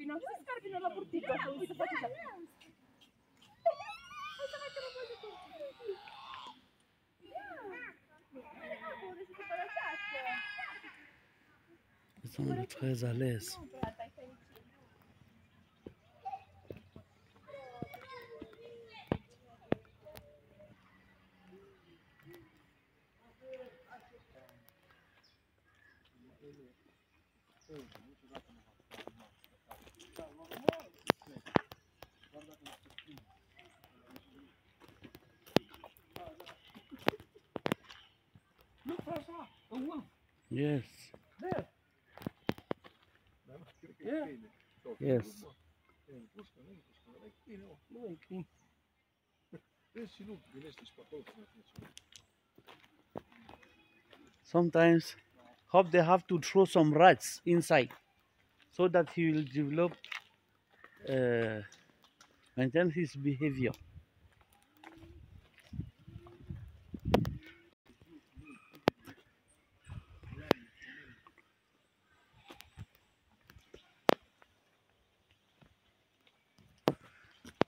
scarbino. Uite scarbino la burtică. Uite, face așa. Hai să mai te răbăzi. It's only très à l'aise. Yes. Yes. Sometimes hope they have to throw some rats inside so that he will develop maintain his behavior.